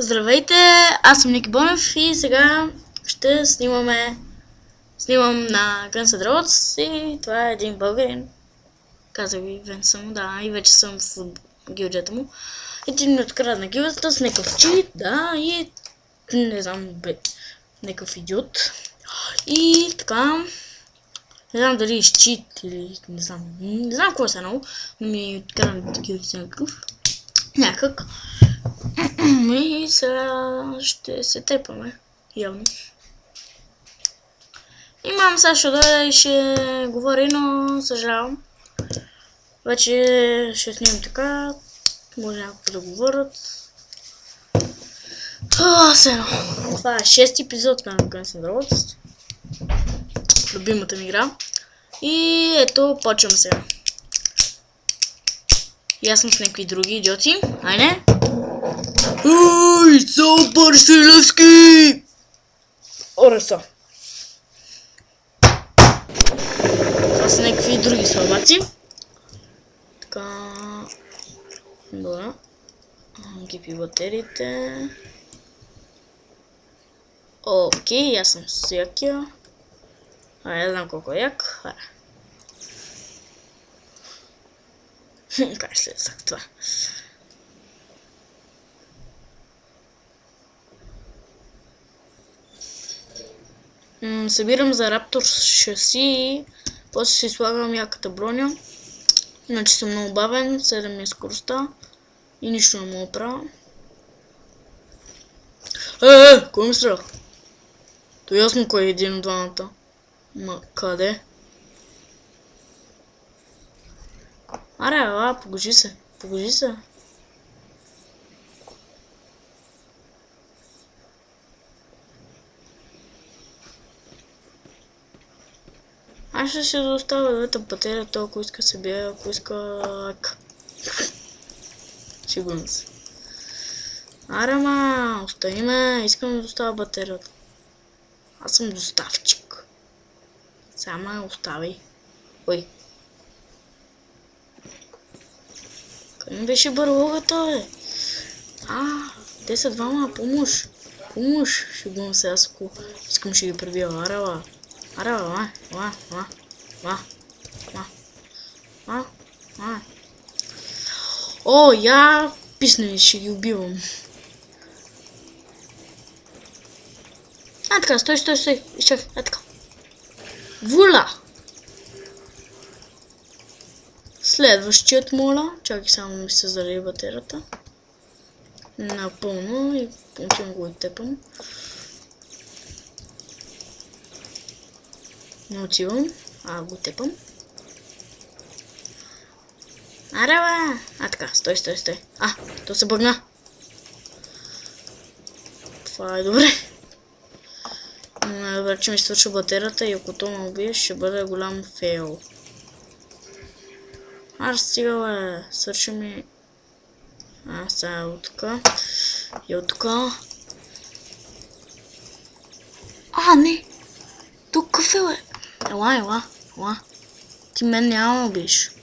Здравейте, аз съм Ники Бонев и сега ще снимам на Guns N' Roses и това е един българин. Казах ви, Вен съм, да, и вече съм в гилдията му. Един ми открадна гилдията с някакъв чит, да, и не знам, някакъв идиот. И така, не знам дали е чит или не знам какво е станало, но ми открадна гилдията някак. И сега ще се трепаме, явно. И мама сега ще дойде и ще говори, но съжалявам. Вече ще снимам така, може някакво да говорят. Това е 6-ти епизод на Guns N' Roses. Любимата ми игра. И ето, почваме сега. И аз съм с някакви други идиоти. Айде! Ой, са Барселевски! Ореса. Това са някакви други слабаци. Така... Добре. Гипи батериите. Окей, аз съм с якия. Не знам колко е як. Как ще слезах това? Събирам за Раптор шаси, после си слагам яката броня. Иначе съм много бавен, 7 е скоростта и нищо не мога да правя. Кой ми стреля? То ясно кой е един от двамата. Ма къде? Аре, ала, погажи се. Аз ще се доставя двете батерия, то ако иска се бие, ако иска... Сигурно се. Аре, ма, остави ме, искам да доставя батерията. Аз съм доставчик. Само остави. Ой. Къде ми беше барлогата, бе? Те са двама, помощ. Шегувам се, аз ако искам ще ги пребия. Арава. О, я писна, ще ги убивам. Така, стой. Изчакай, така. Вула! Следващият, моля. Чакай само ми се заради батерията. Напълно и отивам го и тепам. Не отивам, го тепам. Аре, бе! Така, стой. То се бъгна. Това е добре. Добре, че ми свърши батерията и ако то ме убие, ще бъде голям фейл. Стига, бе. Свърши ми... сега е от тука. И от тука. Не! Тук кафе, бе! Ела. Ти мен няма ме убиеш.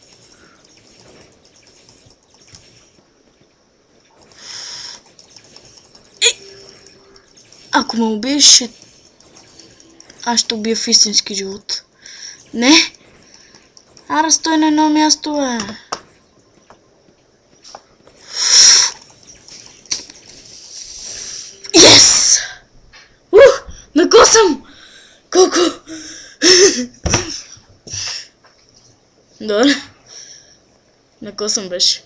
Ако ме убиеш, аз ще убия в истински живот. Не! Стой на едно място, бе! Yes! Накосам! Колко? Добре. Накосам беше.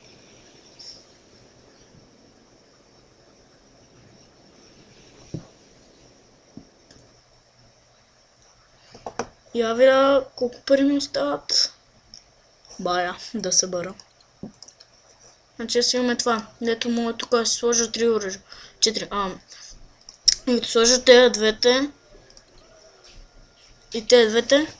Я видя колко пари ми остават. Бая, да събера. Значи си имаме това. Дето мога тук да си сложа 3 оръжия. 4. И като сложа тези двете. И тези двете.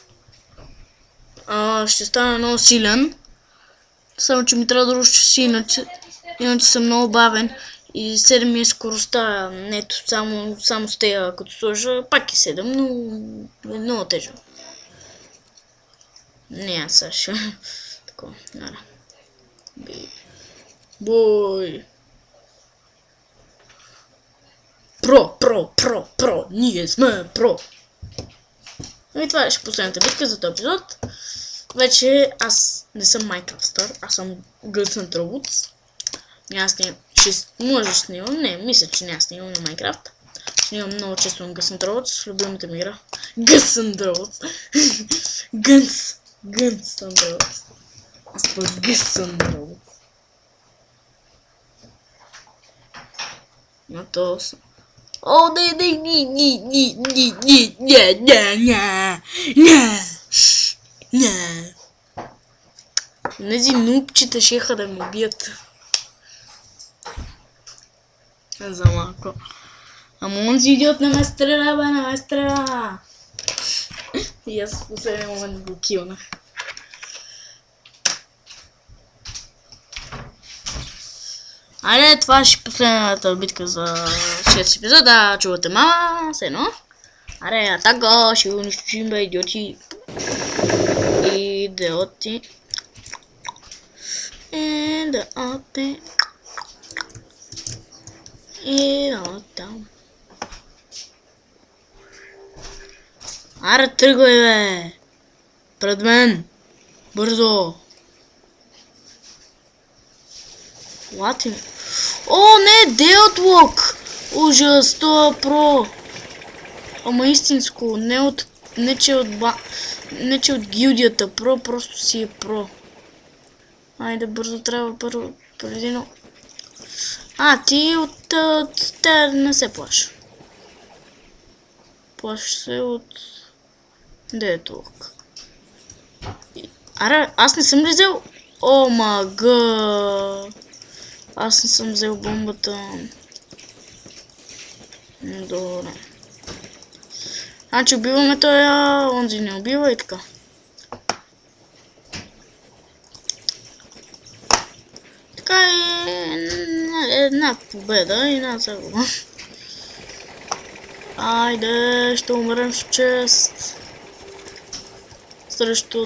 Ще стане много силен. Само че ми трябва да руши си, иначе съм много бавен. И 7 ми е скоростта. Ето, само с тея, като сложа, пак е 7, но е много тежък. Не, аз ще... Такова, нара. Бой. Про. Ние сме про. И това беше последната битка за този епизод. Вече аз не съм Minecraft, аз съм Guns N' Roses. Може да снимам, не, мисля, че няма снимам на Minecraft. Снимам много често на Guns N' Roses, любимата ми игра. Guns N' Roses. Guns N' Roses. Аз път Guns N' Roses. Но то съм. О, не. Тези нупчета шеха да ми бият. За малко. Ама онзи идиот не ме стреля, бе, не ме стреля. И аз в последния момент го килнах. Айде, това ще последната битка за 6 епизода. Чувате мама, все едно. Аре, атака, ще го унищожим, бе, идиоти. Идиоти. Аре, тръгвай, бе. Пред мен. Бързо. Лати. О, не, Деотлок. Ужас, това е про. Ама истинско, не че от гилдията про, просто си е про. Айде, бързо трябва първо, преди но... ти от те не се плаш. Плаш се от... Деотлок. Аре, аз не съм ли взел? О, мага. Аз не съм взел бомбата. Добре. Значи убиваме тоя, онзи не убива и така. Така е една победа и една загуба. Айде, ще умрем с чест. Срещу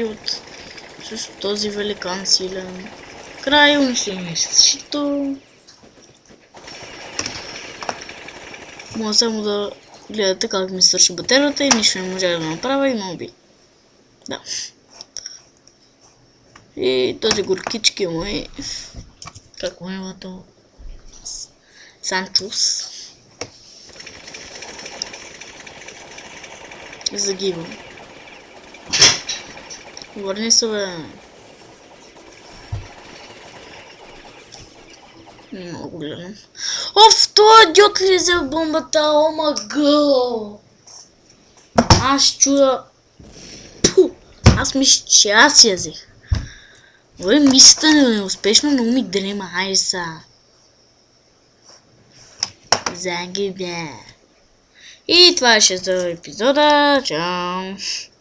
този великан силен. Край, унищожим щито. Мога само да гледате как ми свърши батерията и нищо не може да направя и ме уби. Да. И този горкички мой. Как му е името? Санчус. Загивам. Върни се, бе. Не мога го гледам. Оф, това идиот ли взел бомбата? О, мага! Аз чуя... Пу! Аз мисля, че аз я взех. Ой, мисията не е успешно, но ми дрема. Хайде са. Загибя. И това ще за епизода. Чао!